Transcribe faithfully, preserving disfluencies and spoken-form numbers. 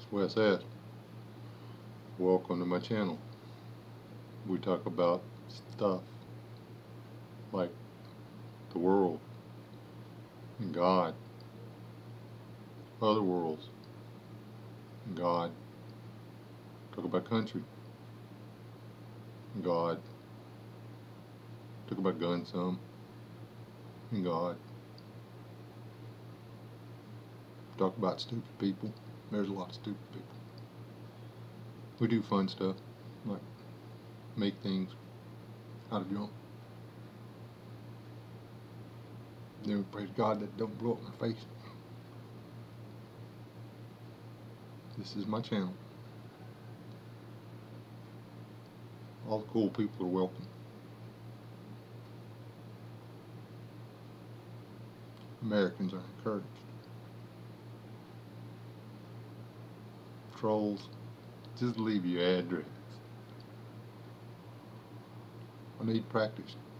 Wes S. Welcome to my channel. We talk about stuff like the world and God, other worlds and God. Talk about country and God. Talk about guns some and God. Talk about stupid people. There's a lot of stupid people. We do fun stuff like make things out of junk. Then we praise God that don't blow up in our face. This is my channel. All the cool people are welcome. Americans are encouraged. Trolls, just leave your address. I need practice.